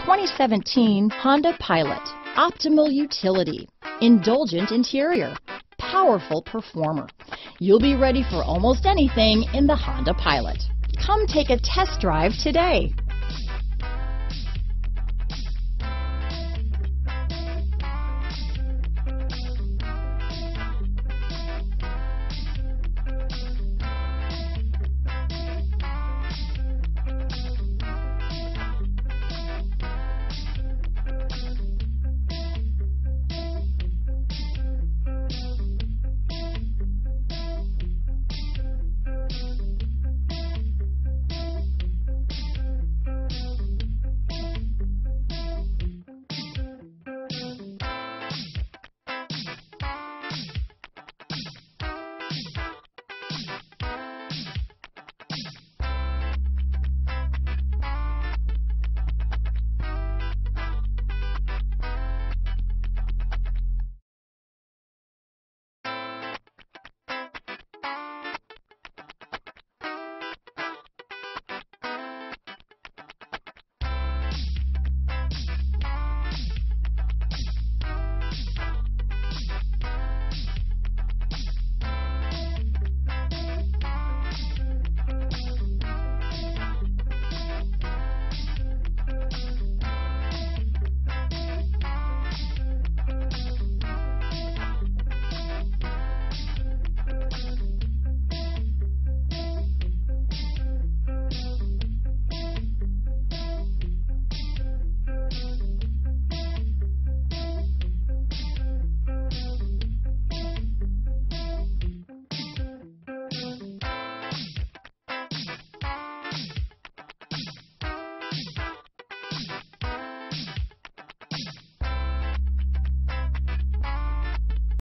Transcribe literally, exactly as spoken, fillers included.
twenty seventeen Honda Pilot. Optimal utility, indulgent interior, powerful performer. You'll be ready for almost anything in the Honda Pilot. Come take a test drive today.